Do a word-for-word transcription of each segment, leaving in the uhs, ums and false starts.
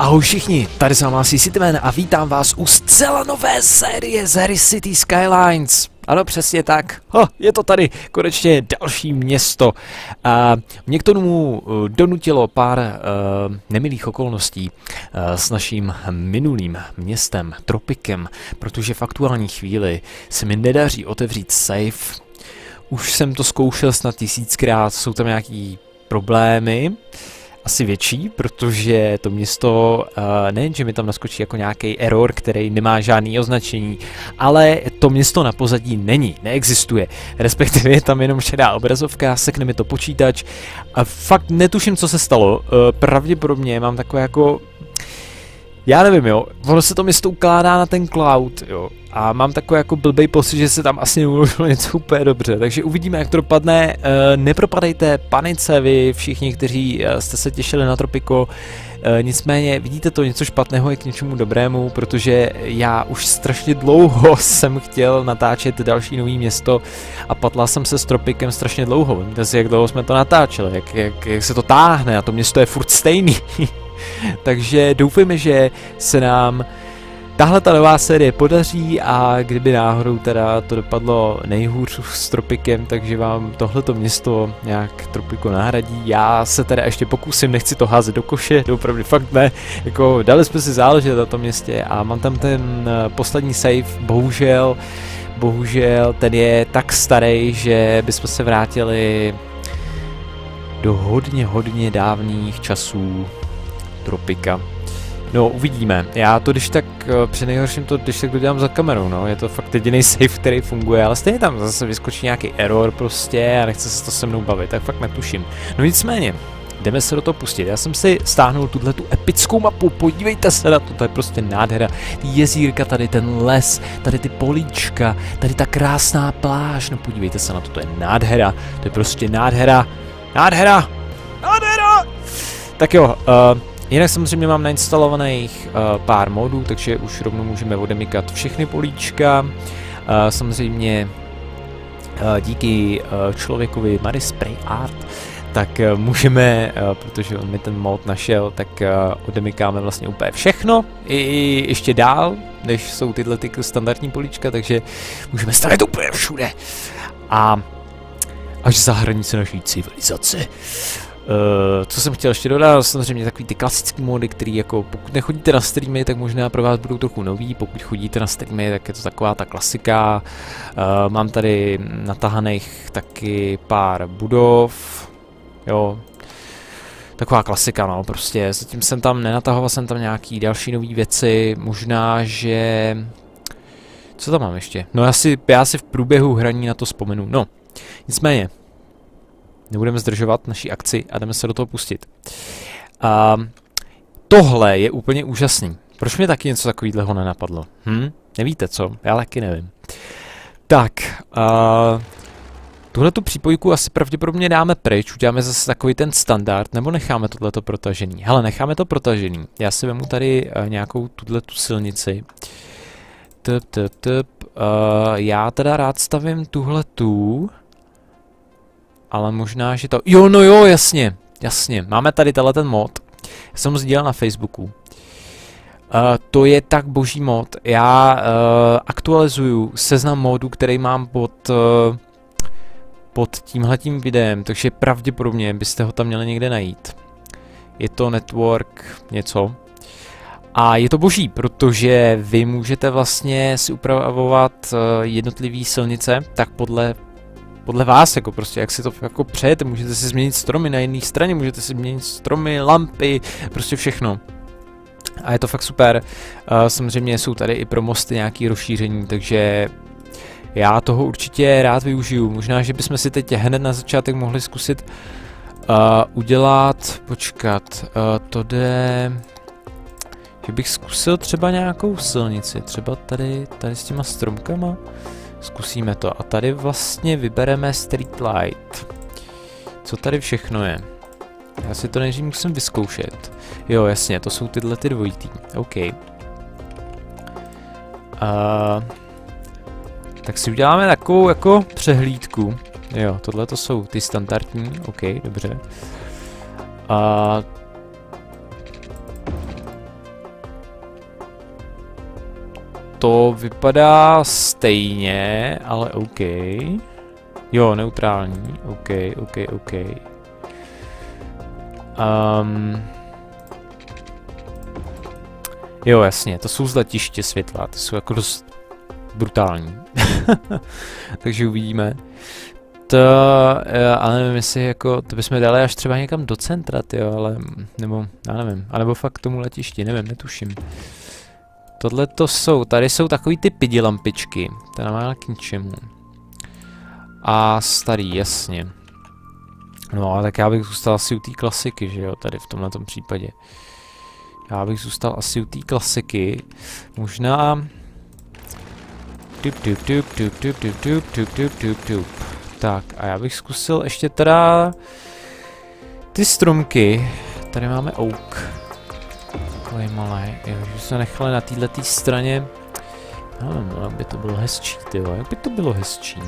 Ahoj všichni, tady s vámi Cityman a vítám vás u zcela nové série z hry City Skylines. Ano, přesně tak. Ho, je to tady konečně další město. A mě k tomu donutilo pár uh, nemilých okolností uh, s naším minulým městem, Tropikem, protože v aktuální chvíli se mi nedaří otevřít safe. Už jsem to zkoušel snad tisíckrát, jsou tam nějaký problémy. Asi větší, protože to město, uh, nejen, že mi tam naskočí jako nějaký error, který nemá žádný označení, ale to město na pozadí není, neexistuje. Respektive je tam jenom šedá obrazovka, sekne mi to počítač a fakt netuším, co se stalo. Uh, pravděpodobně mám takové jako... Já nevím, jo, ono se to město ukládá na ten cloud, jo, a mám takový jako blbej pocit, že se tam asi neuložilo něco úplně dobře, takže uvidíme, jak to dopadne. E, nepropadejte panice vy všichni, kteří jste se těšili na Tropico, e, nicméně vidíte to, něco špatného je k něčemu dobrému, protože já už strašně dlouho jsem chtěl natáčet další nový město a patlal jsem se s Tropicem strašně dlouho, víte si, jak dlouho jsme to natáčeli, jak, jak, jak se to táhne a to město je furt stejný. Takže doufejme, že se nám tahle ta nová série podaří a kdyby náhodou teda to dopadlo nejhůř s Tropicem, takže vám tohleto město nějak Tropico nahradí. Já se teda ještě pokusím, nechci to házet do koše, opravdu fakt ne. Jako dali jsme si záležet na tom městě a mám tam ten poslední save, bohužel, bohužel ten je tak starý, že bychom se vrátili do hodně, hodně dávných časů Tropika. No, uvidíme. Já to když tak, při nejhorším to když tak dodělám za kamerou, no. Je to fakt jediný save, který funguje, ale stejně tam zase vyskočí nějaký error prostě a nechce se to se mnou bavit, tak fakt netuším. No nicméně, jdeme se do toho pustit. Já jsem si stáhnul tuhletu epickou mapu, podívejte se na to, to je prostě nádhera. Ty jezírka, tady ten les, tady ty políčka, tady ta krásná pláž, no podívejte se na to, to je nádhera. To je prostě nádhera. Nádhera! Nádhera! Tak jo, uh, jinak samozřejmě mám nainstalovaných uh, pár modů, takže už rovnou můžeme odemykat všechny políčka. Uh, samozřejmě uh, díky uh, člověkovi Mary Spray Art, tak uh, můžeme, uh, protože on mi ten mod našel, tak uh, odemykáme vlastně úplně všechno, i, i ještě dál, než jsou tyhle ty standardní políčka, takže můžeme stavět úplně všude. A až za hranice naší civilizace. Uh, co jsem chtěl ještě dodat, samozřejmě takový ty klasické módy, který jako pokud nechodíte na streamy, tak možná pro vás budou trochu nový, pokud chodíte na streamy, tak je to taková ta klasika. Uh, mám tady natahaných taky pár budov, jo, taková klasika, no, prostě zatím jsem tam nenatahoval jsem tam nějaký další nový věci, možná, že... Co tam mám ještě? No já si, já si v průběhu hraní na to vzpomenu, no, nicméně. Nebudeme zdržovat naší akci a jdeme se do toho pustit. Uh, tohle je úplně úžasný. Proč mě taky něco takového nenapadlo? Hm? Nevíte co? Já taky nevím. Tak, uh, tuhle tu přípojku asi pravděpodobně dáme pryč, uděláme zase takový ten standard, nebo necháme tohleto protažený. Hele, necháme to protažený. Já si vemu tady uh, nějakou tuhle tu silnici. Tup, tup, tup. Uh, já teda rád stavím tuhle tu. Ale možná, že to... Jo, no jo, jasně, jasně. Máme tady tenhle ten mod. Já jsem ho sdílel na Facebooku. Uh, to je tak boží mod. Já uh, aktualizuju seznam modů, který mám pod, uh, pod tímhletím videem, takže pravděpodobně byste ho tam měli někde najít. Je to network něco. A je to boží, protože vy můžete vlastně si upravovat uh, jednotlivé silnice, tak podle Podle vás, jako prostě, jak si to jako přejete, můžete si změnit stromy na jedné straně, můžete si změnit stromy, lampy, prostě všechno. A je to fakt super. Uh, samozřejmě jsou tady i pro mosty nějaké rozšíření, takže já toho určitě rád využiju. Možná, že bychom si teď hned na začátek mohli zkusit uh, udělat, počkat, uh, to jde, že bych zkusil třeba nějakou silnici, třeba tady, tady s těma stromkama. Zkusíme to. A tady vlastně vybereme Street Light. Co tady všechno je? Já si to nejdřív musím vyzkoušet. Jo, jasně, to jsou tyhle ty dvojitý. OK. Uh, tak si uděláme takovou jako přehlídku. Jo, tohle to jsou ty standardní. OK, dobře. Uh, to vypadá stejně, ale OK. Jo, neutrální. OK, OK, OK. Um, jo, jasně, to jsou zlatiště světla, to jsou jako dost brutální. Takže uvidíme. To, ale nevím, jestli jako, to bychom dali až třeba někam do centra, jo, ale, nebo, já nevím, anebo fakt k tomu letišti, nevím, netuším. Tohle to jsou, tady jsou takový ty pidi lampičky, to nemá k ničemu. A starý, jasně. No a tak já bych zůstal asi u té klasiky, že jo, tady v tomhletom případě. Já bych zůstal asi u té klasiky, možná... Tup, tup, tup, tup, tup, tup, tup, tup, tup, tup, tup. Tak a já bych zkusil ještě teda ty stromky. Tady máme oak. Takový malý. Jo, že se nechali na této straně. Nevím, jak by to bylo hezčí, tyjo. Jak by to bylo hezčí?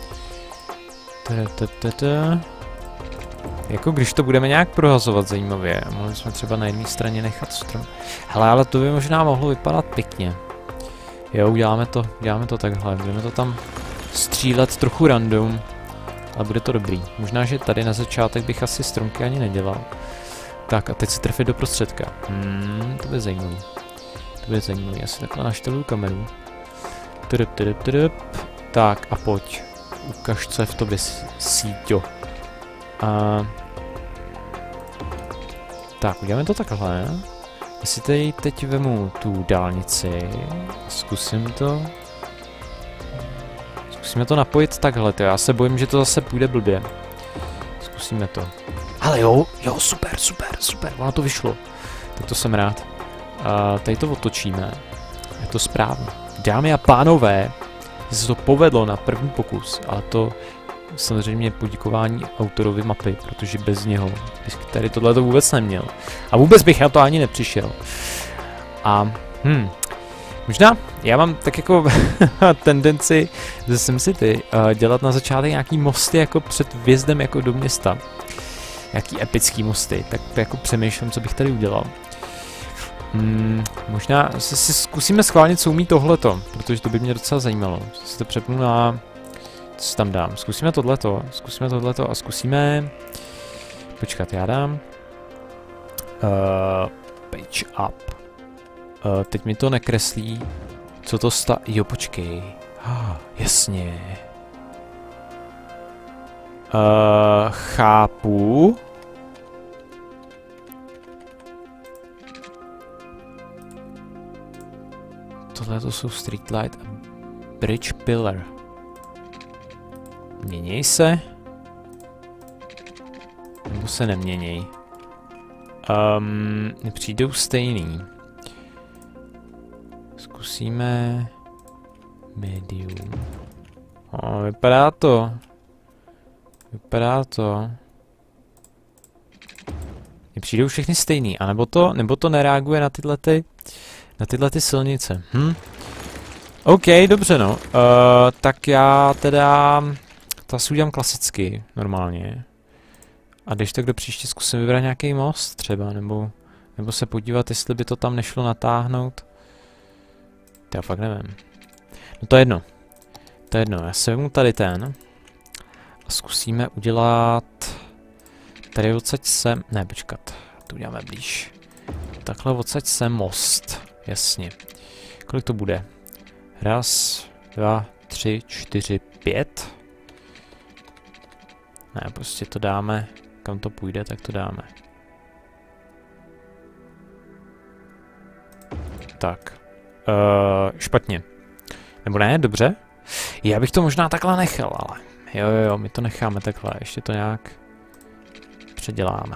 Jako když to budeme nějak prohazovat zajímavě. Mohli jsme třeba na jedné straně nechat strom. Hele, ale to by možná mohlo vypadat pěkně. Jo, uděláme to, uděláme to takhle. Budeme to tam střílet trochu random. Ale bude to dobrý. Možná, že tady na začátek bych asi stromky ani nedělal. Tak a teď se trefit do prostředka. Hmm, to bude zajímavý. To bude zajímavý. Já si takhle našteluju kameru. Tudup, tudup, tudup. Tak a pojď. Ukaž, co je v tobě, síťo. A... Tak, uděláme to takhle. Jestli tady teď vemu tu dálnici, zkusím to. Zkusíme to napojit takhle, to já se bojím, že to zase půjde blbě. Zkusíme to. Ale jo, jo, super, super, super, ono to vyšlo. Tak to jsem rád. A tady to otočíme. Je to správně. Dámy a pánové, se to povedlo na první pokus, ale to samozřejmě poděkování autorovi mapy, protože bez něho bych tady tohle to vůbec neměl. A vůbec bych na to ani nepřišel. A hm, možná já mám tak jako tendenci ze SimCity uh, dělat na začátek nějaký mosty jako před vjezdem jako do města. Nějaký epický mosty, tak jako přemýšlím, co bych tady udělal. Hmm, možná si, si zkusíme schválnit, co umí tohleto, protože to by mě docela zajímalo. Si to přepnu na... Co si tam dám? Zkusíme tohleto, zkusíme tohleto a zkusíme... Počkat, já dám... Uh, page up. Uh, teď mi to nekreslí. Co to sta... Jo, počkej. Ah, jasně. Uh, chápu. Tohle to jsou streetlight a bridge pillar. Měněj se? Nebo se neměněj? Um, přijdou stejný. Zkusíme... Medium. O, vypadá to. Vypadá to. Mně přijdou všechny stejný, anebo to, nebo to nereaguje na tyhle ty, na tyhle ty silnice. Hm? OK, dobře no. Uh, tak já teda... To asi udělám klasicky, normálně. A když tak do příště zkusím vybrat nějaký most třeba, nebo, nebo se podívat, jestli by to tam nešlo natáhnout. To já fakt nevím. No to je jedno. To je jedno, já se vezmu tady ten. A zkusíme udělat... Tady odsaď sem... Ne, počkat. To uděláme blíž. Takhle odsaď sem most. Jasně. Kolik to bude? Raz, dva, tři, čtyři, pět. Ne, prostě to dáme, kam to půjde, tak to dáme. Tak. Uh, špatně. Nebo ne, dobře. Já bych to možná takhle nechal, ale. Jo, jo, jo, my to necháme takhle, ještě to nějak předěláme.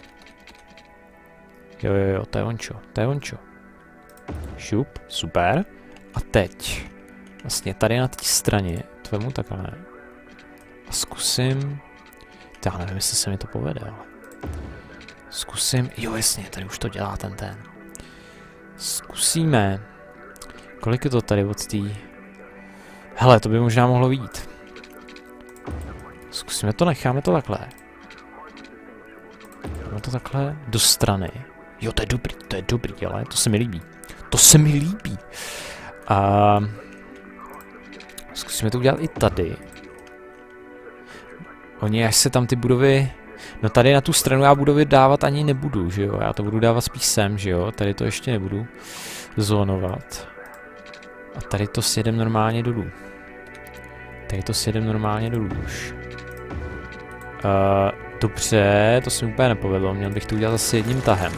Jo, jo, jo, to je ončo, to je ončo. Šup, super. A teď, vlastně tady na té straně, to vemu takhle. A zkusím... Já nevím, jestli se mi to povede, ale... Zkusím... Jo, jasně, tady už to dělá ten ten. Zkusíme... Kolik je to tady od té... Hele, to by možná mohlo vyjít. Zkusíme to, necháme to takhle. Dáme to takhle do strany. Jo, to je dobrý, to je dobrý, ale to se mi líbí. To se mi líbí. A zkusíme to udělat i tady. Oni, až se tam ty budovy... No tady na tu stranu já budovy dávat ani nebudu, že jo? Já to budu dávat spíš sem, že jo? Tady to ještě nebudu zónovat. A tady to sjedem normálně dolů. Tady to sjedem normálně dolů už. Uh, dobře, to se mi úplně nepovedlo, měl bych to udělat zase jedním tahem.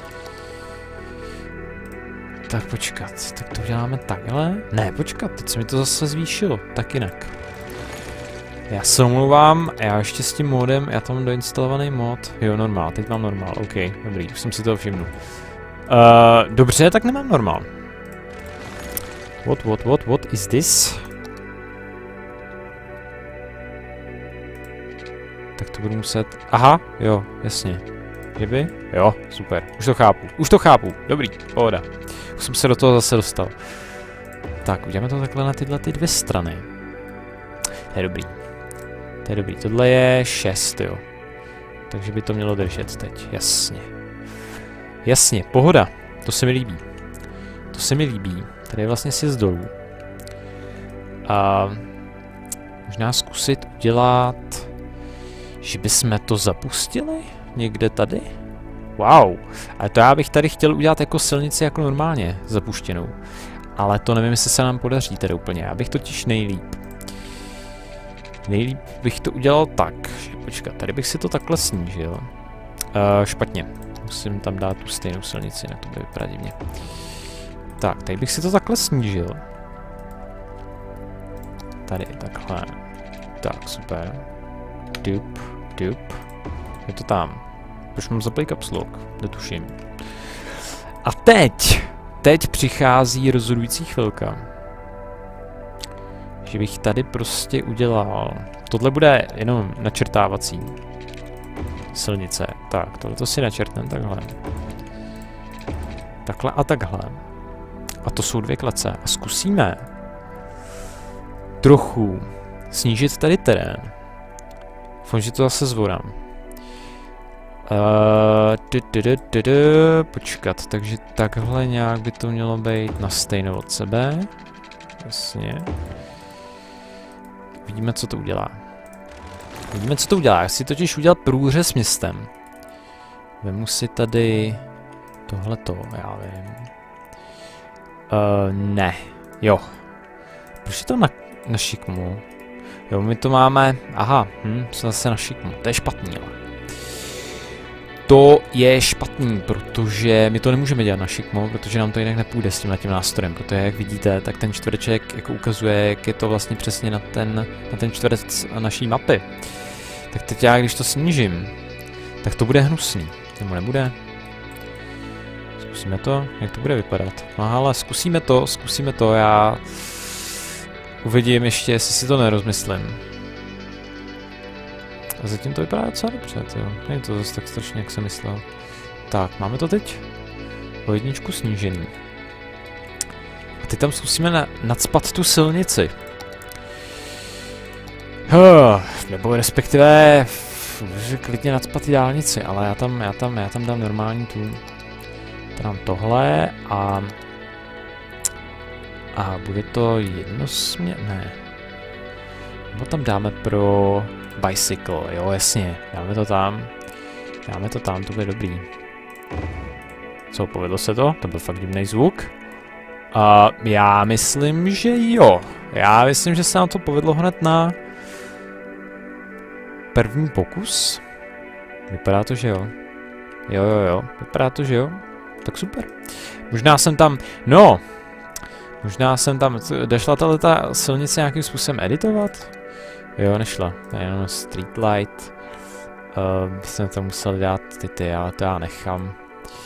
Tak počkat, tak to uděláme takhle? Ne, počkat, teď se mi to zase zvýšilo, tak jinak. Já se omlouvám, já ještě s tím modem, já tam mám doinstalovaný mod. Jo, normál, teď mám normál, ok, dobrý, už jsem si toho všimnul. Uh, dobře, tak nemám normál. What, what, what, what is this? Tak to budu muset... Aha, jo, jasně. Kdyby? Jo, super, už to chápu, už to chápu, dobrý, pohoda. Už jsem se do toho zase dostal. Tak, uděláme to takhle na tyhle ty dvě strany. To je dobrý. To je dobrý, tohle je šest, jo. Takže by to mělo držet teď, jasně. Jasně, pohoda, to se mi líbí. To se mi líbí, tady je vlastně sjezd dolů. A možná zkusit udělat, že bychom to zapustili někde tady? Wow, ale to já bych tady chtěl udělat jako silnici jako normálně zapuštěnou. Ale to nevím, jestli se nám podaří teda úplně, já bych totiž nejlíp. Nejlíp bych to udělal tak, že počkat, tady bych si to takhle snížil. Uh, špatně, musím tam dát tu stejnou silnici, na to bude vypadat divně. Tak, tady bych si to takhle snížil. Tady, takhle. Tak, super. Dup, dup. Je to tam. Proč mám zaplý caps lock? Netuším. A teď, teď přichází rozhodující chvilka. Že bych tady prostě udělal... Tohle bude jenom načrtávací silnice. Tak, tohle to si načrtnem takhle. Takhle a takhle. A to jsou dvě klece. A zkusíme trochu snížit tady terén. Doufám, že to zase zvorám. Uh, du, du, du, du, du, počkat, takže takhle nějak by to mělo být na stejnou od sebe. Jasně. Vidíme, co to udělá. Vidíme, co to udělá. Já si totiž udělat průřez městem. Vemu si tady tohleto, já vím. Uh, ne. Jo. Proč je to na, na šikmu? Jo, my to máme... Aha, hm, jsme zase na šikmu. To je špatný, ale. To je špatný, protože my to nemůžeme dělat na šikmo, protože nám to jinak nepůjde s tímhletím nástrojem, protože jak vidíte, tak ten čtvereček jako ukazuje, jak je to vlastně přesně na ten, na ten čtverec naší mapy. Tak teď já, když to snížím, tak to bude hnusný. Nebo nebude? Zkusíme to, jak to bude vypadat. No ale zkusíme to, zkusíme to, já uvidím ještě, jestli si to nerozmyslím. A zatím to vypadá docela dobře, jo. Není to zase tak strašně, jak jsem myslel. Tak, máme to teď o jedničku snížený. A teď tam zkusíme na nacpat tu silnici. Huh, nebo respektive můžu klidně nacpat i dálnici, ale já tam, já tam, já tam dám normální tu. Tam tohle a... A bude to jednosměr... Ne. Nebo tam dáme pro... Bicycle, jo, jasně, dáme to tam, dáme to tam, to bude dobrý. Co, povedlo se to? To byl fakt divný zvuk. A uh, já myslím, že jo. Já myslím, že se nám to povedlo hned na první pokus. Vypadá to, že jo. Jo, jo, jo, vypadá to, že jo. Tak super. Možná jsem tam, no, možná jsem tam, došla tato silnice nějakým způsobem editovat? Jo, nešla, to je jenom streetlight. Uh, jsem tam musel dát ty ty, ale to já nechám. Uh,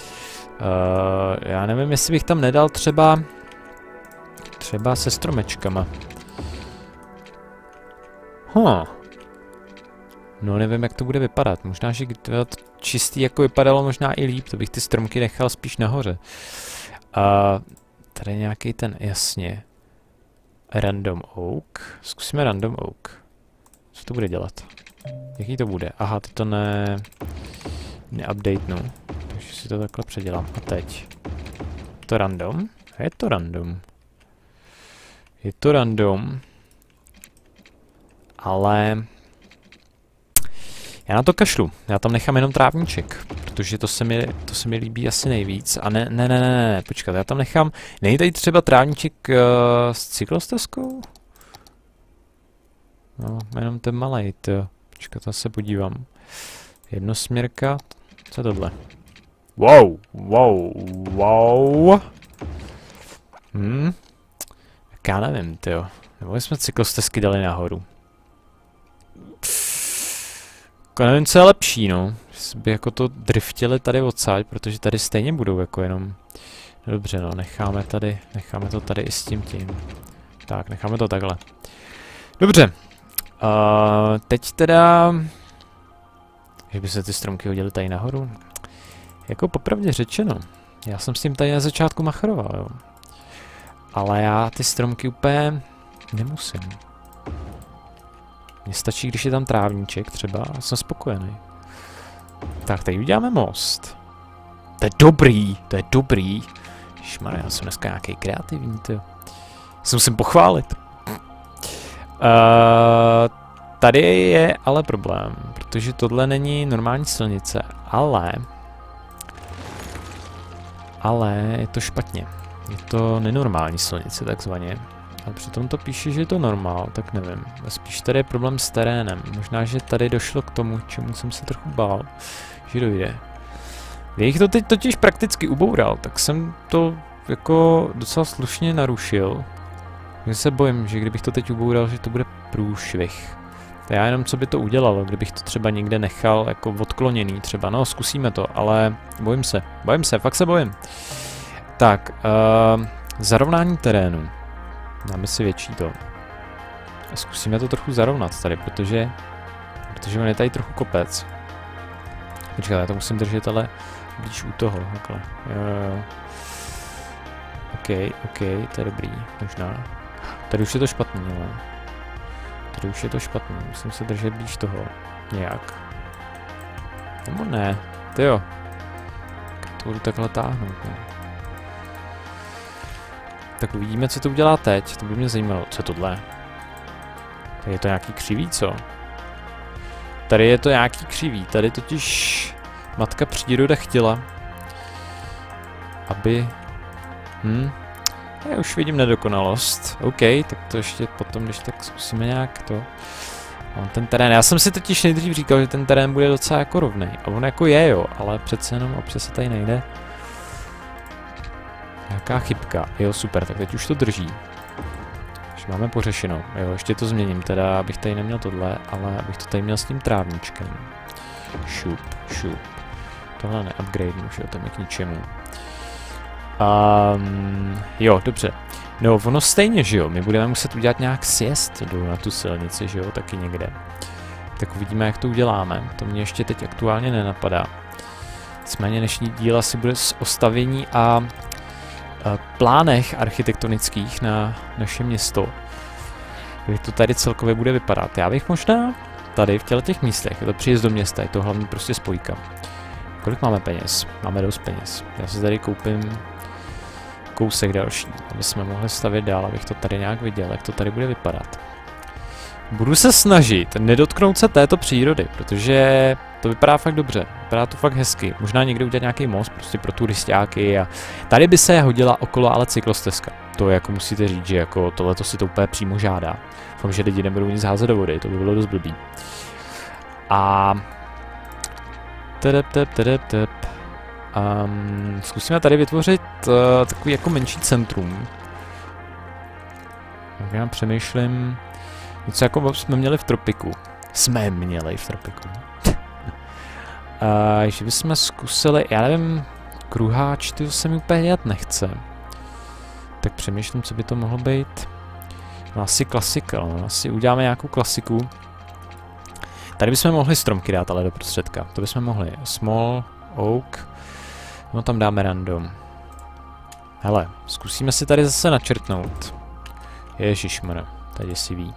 já nevím, jestli bych tam nedal třeba... Třeba se stromečkama. Huh. No nevím, jak to bude vypadat. Možná, že to čistý jako vypadalo možná i líp, to bych ty stromky nechal spíš nahoře. Uh, tady je nějaký ten, jasně. Random oak. Zkusíme random oak. Co to bude dělat? Jaký to bude? Aha, ty to ne... neupdatenu. Takže si to takhle předělám. A teď. Je to random? Je to random. Je to random. Ale... Já na to kašlu. Já tam nechám jenom trávníček. Protože to se mi, to se mi líbí asi nejvíc. A ne, ne, ne, ne, ne, počkat, já tam nechám... Není tady třeba trávníček uh, s cyklostezkou? No, jenom ten malej, to. Počkat, já se podívám. Jednosměrka, co je tohle? Wow, wow, wow. Hm. Tak já nevím, tyjo. Nebo jsme cyklostezky dali nahoru. Jako nevím, co je lepší, no. Jestli by jako to driftili tady odsaď, protože tady stejně budou jako jenom... Dobře, no, necháme tady, necháme to tady i s tím tím. Tak, necháme to takhle. Dobře. Uh, teď teda... Že by se ty stromky hodily tady nahoru? Jako popravdě řečeno. Já jsem s tím tady na začátku machroval, jo. Ale já ty stromky úplně nemusím. Mně stačí, když je tam trávníček třeba a jsem spokojený. Tak, tady uděláme most. To je dobrý, to je dobrý. Ježmarja, já jsem dneska nějaký kreativní, ty. Se musím pochválit. Uh, tady je ale problém, protože tohle není normální silnice, ale... Ale je to špatně. Je to nenormální silnice, takzvaně. A přitom to píše, že je to normál, tak nevím. Spíš tady je problém s terénem. Možná, že tady došlo k tomu, čemu jsem se trochu bál, že dojde. Kdybych to teď totiž prakticky uboural, tak jsem to jako docela slušně narušil. Já se bojím, že kdybych to teď uboural, že to bude průšvih. Já jenom co by to udělalo, kdybych to třeba někde nechal jako odkloněný třeba. No, zkusíme to, ale bojím se. Bojím se, fakt se bojím. Tak, uh, zarovnání terénu. Dáme si větší to. A zkusíme to trochu zarovnat tady, protože... Protože on je tady trochu kopec. Počkej, já to musím držet, ale blíž u toho, takhle. Jo, jo, jo. OK, OK, to je dobrý, možná. Tady už je to špatný, ale... Tady už je to špatný, musím se držet blíž toho. Nějak. Nebo ne, ty jo. To budu takhle táhnout, ne? Tak uvidíme, co to udělá teď, to by mě zajímalo. Co je tohle? Tady je to nějaký křivý, co? Tady je to nějaký křivý, tady totiž matka příroda chtěla, aby... Hm? Já už vidím nedokonalost. OK, tak to ještě potom, když tak zkusíme nějak to... No, ten terén, já jsem si totiž nejdřív říkal, že ten terén bude docela jako rovnej. A on jako je, jo, ale přece jenom občas se tady nejde. Nějaká chybka. Jo, super, tak teď už to drží. Už máme pořešeno. Jo, ještě to změním, teda abych tady neměl tohle, ale abych to tady měl s tím trávničkem. Šup, šup. Tohle neupgrade, už je to k ničemu. Um, jo, dobře. No, ono stejně, že jo, my budeme muset udělat nějak sjezd dolů na tu silnici, že jo, taky někde. Tak uvidíme, jak to uděláme. To mě ještě teď aktuálně nenapadá. Nicméně dnešní díl asi bude o stavění a, a plánech architektonických na naše město. Jak to tady celkově bude vypadat. Já bych možná tady v těle těch místech, je to příjezd do města, je to hlavní prostě spojka. Kolik máme peněz? Máme dost peněz. Já si tady koupím kousek další, aby jsme mohli stavět dál, abych to tady nějak viděl, jak to tady bude vypadat. Budu se snažit nedotknout se této přírody, protože to vypadá fakt dobře, vypadá to fakt hezky. Možná někdy udělat nějaký most prostě pro turistáky a tady by se hodila okolo ale cyklostezka. To jako musíte říct, že jako tohleto si to úplně přímo žádá. Doufám, že lidi nebudou nic házet do vody, to by bylo dost blbý. A... Tedep, tedep, tedep, tedep. Um, zkusíme tady vytvořit uh, takový jako menší centrum. Tak já přemýšlím, něco jako jsme měli v tropiku. Jsme měli v tropiku. uh, že bychom zkusili, já nevím, kruháč, ty se mi úplně dělat nechce. Tak přemýšlím, co by to mohlo být. No asi klasika, no, asi uděláme nějakou klasiku. Tady bychom mohli stromky dát ale do prostředka, to bychom mohli. Small, oak, no tam dáme random. Hele, zkusíme si tady zase načrtnout. Ježišmar, to je děsivý.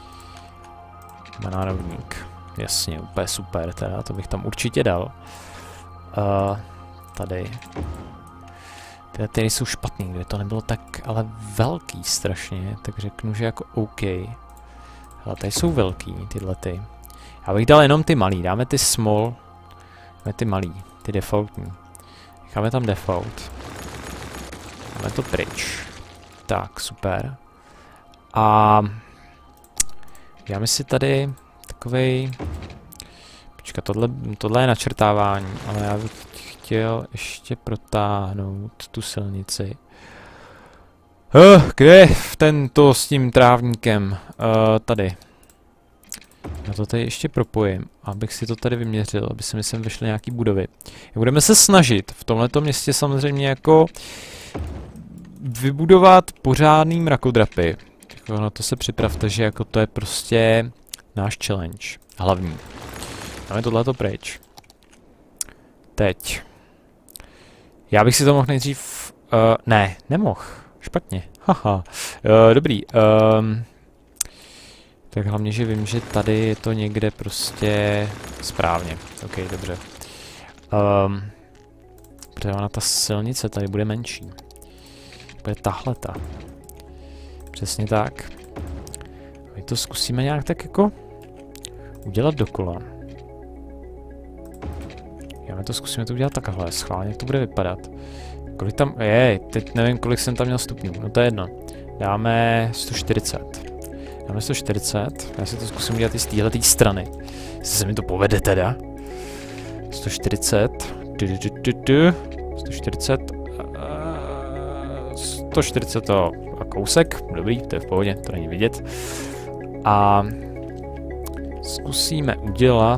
Banánovník, jasně, úplně super, teda, to bych tam určitě dal. Uh, tady. Tyhle ty jsou špatný, kde to nebylo tak ale velký strašně, tak řeknu, že jako OK. Ale tady jsou velký, tyhle ty. Já bych dal jenom ty malý, dáme ty small, dáme ty malý, ty defaultní. Necháme tam default. Dáme to pryč. Tak, super. A dáme si tady takovej... Počkat, tohle, tohle je načrtávání, ale já bych chtěl ještě protáhnout tu silnici. Uh, kde je tento s tím trávníkem? Uh, tady. Já to tady ještě propojím, abych si to tady vyměřil, aby se mi sem vyšly nějaký budovy. Budeme se snažit v tomhleto městě samozřejmě jako vybudovat pořádný mrakodrapy. Jako na to se připravte, že jako to je prostě náš challenge. Hlavní. Dáme tohleto pryč. Teď. Já bych si to mohl nejdřív... Uh, ne, nemohl. Špatně. Haha. Uh, dobrý. Um, tak hlavně, že vím, že tady je to někde prostě správně. Ok, dobře. Um, protože ona ta silnice tady bude menší. Bude tahleta. Přesně tak. My to zkusíme nějak tak jako udělat dokola. Já to zkusíme to udělat takhle, schválně, jak to bude vypadat. Kolik tam, jej, teď nevím, kolik jsem tam měl stupňů, no to je jedno. Dáme sto čtyřicet. Dáme sto čtyřicet, já si to zkusím udělat i z téhletý strany. Jestli se mi to povede teda. sto čtyřicet. Du, du, du, du, du. sto čtyřicet. Uh, sto čtyřicet to a kousek, dobrý, to je v pohodě, to není vidět. A zkusíme udělat...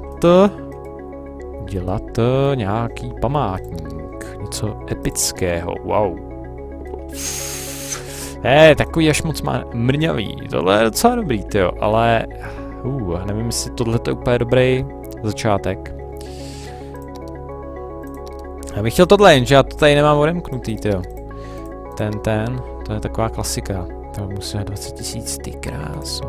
Dělat nějaký památník, něco epického, wow. Je, takový až moc má mrňavý, tohle je docela dobrý, tyjo, ale uh, nevím, jestli tohle je úplně dobrý začátek. Já bych chtěl tohle, jenže já to tady nemám odemknutý, tyjo. Ten, ten, to je taková klasika, to musí dvacet tisíc, ty krásu.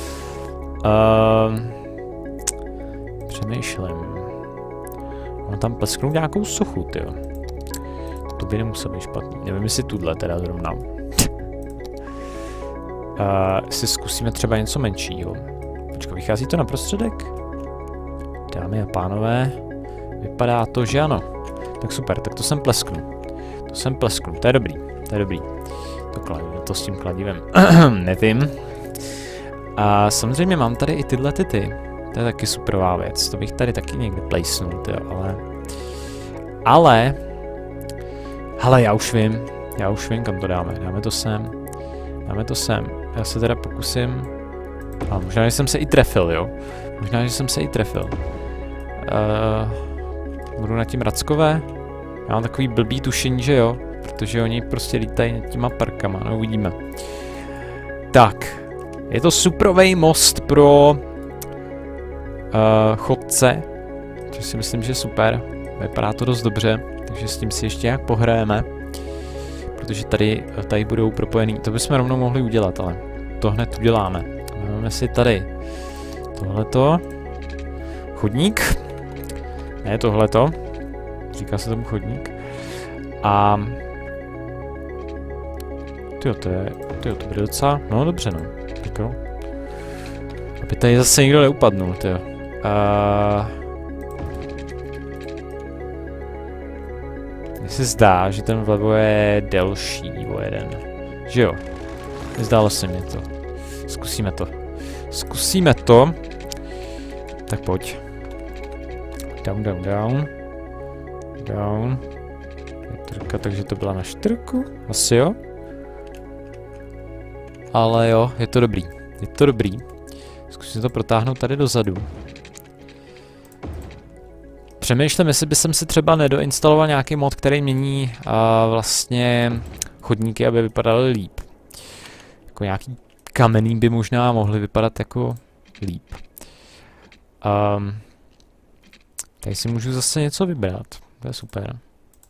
Um, přemýšlím. Mám tam plesknout nějakou sochu, tyjo. To by nemuselo být špatný. Nevím, jestli tuhle teda zrovna. uh, si zkusíme třeba něco menšího. Počkej, vychází to na prostředek? Dámy a pánové, vypadá to, že ano. Tak super, tak to jsem plesknu. To jsem plesknu, to je dobrý, to je dobrý. To, kladiv, to s tím kladivem, nevím. A samozřejmě mám tady i tyhle ty ty. To je taky superová věc, to bych tady taky někde placenul, jo, ale... Ale... Hele, já už vím, já už vím, kam to dáme, dáme to sem, dáme to sem, já se teda pokusím... A možná, že jsem se i trefil, jo, možná, že jsem se i trefil. Uh, budu na tím rackové, já mám takový blbý tušení, že jo, protože oni prostě lítají těma parkama, no uvidíme. Tak, je to suprovej most pro... Uh, chodce, což si myslím, že je super, vypadá to dost dobře, takže s tím si ještě nějak pohrajeme, protože tady, tady budou propojený, to bychom rovnou mohli udělat, ale to hned uděláme. Máme si tady tohleto, chodník, ne tohleto, říká se tomu chodník, a tyjo, to je, tyjo, to bude docela, no dobře no, tak jo. Aby tady zase nikdo neupadnul, tyjo. Uh, Mně se zdá, že ten vlevo je delší o jeden. Že jo? Nezdálo se mi to. Zkusíme to. Zkusíme to. Tak pojď. Down, down, down. Down. Trka, takže to byla na čtyřku. Asi jo. Ale jo, je to dobrý. Je to dobrý. Zkusím to protáhnout tady dozadu. Přemýšlím, jestli by jsem si třeba nedoinstaloval nějaký mod, který mění uh, vlastně chodníky, aby vypadaly líp. Jako nějaký kamenný by možná mohly vypadat jako líp. Um, tady si můžu zase něco vybrat. To je super.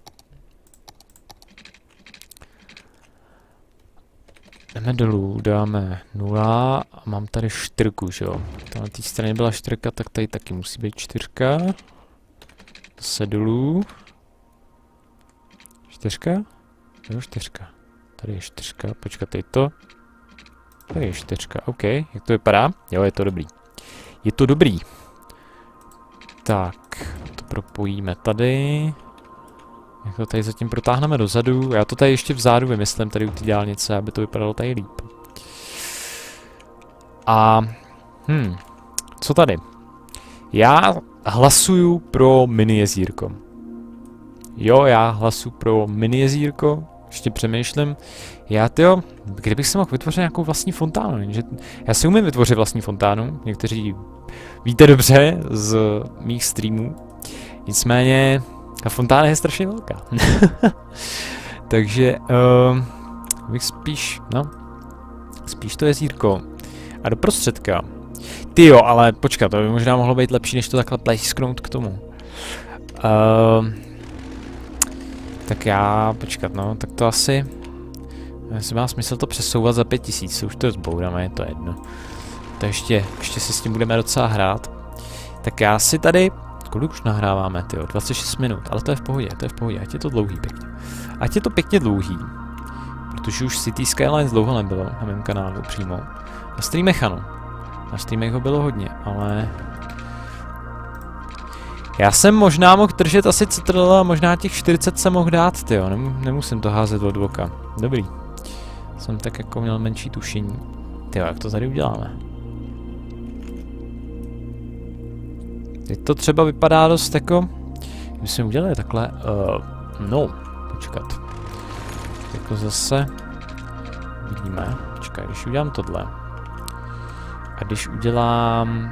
Jdeme dolů, dáme nula a mám tady čtyřku, že jo. Tam na té straně byla čtyřka, tak tady taky musí být čtyřka. Zase dolů. Čtyřka. Jo, čtyřka. Tady je čtyřka, počkat, tady to. Tady je čtyřka, OK. Jak to vypadá? Jo, je to dobrý. Je to dobrý. Tak, to propojíme tady. Jak to tady zatím protáhneme dozadu. Já to tady ještě vzadu vymyslím, tady u té dálnice, aby to vypadalo tady líp. A... Hm, co tady? Já hlasuju pro mini jezírko. Jo, já hlasuju pro mini jezírko. Ještě přemýšlím. Já, tyjo, kdybych si mohl vytvořit nějakou vlastní fontánu, že já si umím vytvořit vlastní fontánu, někteří víte dobře z mých streamů. Nicméně, ta fontána je strašně velká. Takže, uh, bych spíš, no, spíš to jezírko. A do prostředka. Ty jo, ale počkat, to by možná mohlo být lepší, než to takhle plesknout k tomu. Uh, tak já, počkat, no, tak to asi... Jestli má smysl to přesouvat za pět tisíc, už to zbouráme, je to jedno. To ještě, ještě si s tím budeme docela hrát. Tak já si tady... Kolik už nahráváme, tyjo? dvacet šest minut, ale to je v pohodě, to je v pohodě, ať je to dlouhý pěkně. Ať je to pěkně dlouhý. Protože už City Skylines dlouho nebylo na mém kanálu přímo. Na streamech ano. Na streamech ho bylo hodně, ale... Já jsem možná mohl držet asi Citadel a možná těch čtyřicet jsem mohl dát, tyjo. Nem, nemusím to házet od voka. Dobrý. Jsem tak jako měl menší tušení. Tyjo, jak to tady uděláme? Teď to třeba vypadá dost jako... Kdyby jsme udělali takhle... Uh, no, počkat. Jako zase... Vidíme. Počkej, když udělám tohle. A když udělám...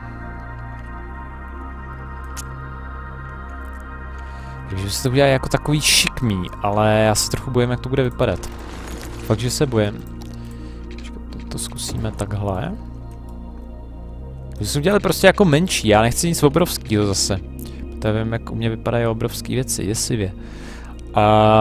Takže se to udělá jako takový šikmý, ale já se trochu bojím, jak to bude vypadat. Fakt, že se bojím. Počkej, to, to zkusíme takhle. Že jsme udělali prostě jako menší, já nechci nic obrovského zase. To vím, jak u mě vypadají obrovské věci, jestli A...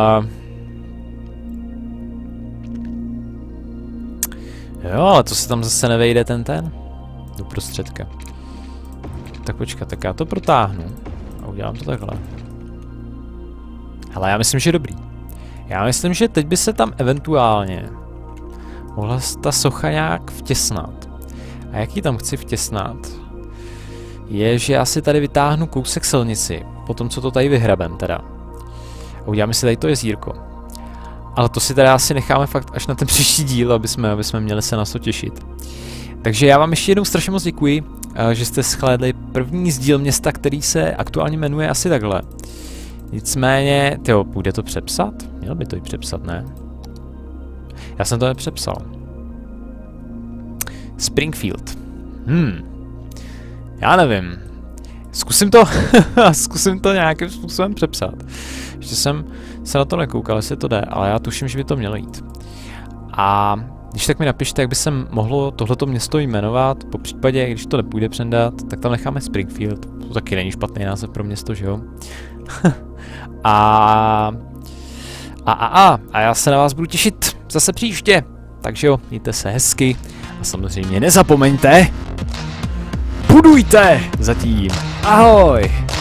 Jo, ale to se tam zase nevejde ten ten. Do prostředka. Tak počkat, tak já to protáhnu. A udělám to takhle. Hele, já myslím, že dobrý. Já myslím, že teď by se tam eventuálně mohla ta socha nějak vtěsnat. A jak ji tam chci vtěsnat, je, že já si tady vytáhnu kousek silnici, po tom, co to tady vyhrabem teda. A uděláme si tady to jezírko. Ale to si teda asi necháme fakt až na ten příští díl, aby jsme, aby jsme měli se na co těšit. Takže já vám ještě jednou strašně moc děkuji, že jste shlédli první z díl města, který se aktuálně jmenuje asi takhle. Nicméně, tyjo, půjde to přepsat? Měl by to i přepsat, ne? Já jsem to nepřepsal. Springfield. Hmm. Já nevím. Zkusím to, zkusím to nějakým způsobem přepsat. Ještě jsem se na to nekoukal, jestli to jde, ale já tuším, že by to mělo jít. A když tak mi napište, jak by se mohlo tohleto město jmenovat, po případě, když to nepůjde přendat, tak tam necháme Springfield. To taky není špatný název pro město, že jo? a, a, a, a, a já se na vás budu těšit zase příště. Takže jo, mějte se hezky a samozřejmě nezapomeňte, budujte zatím. Ahoj!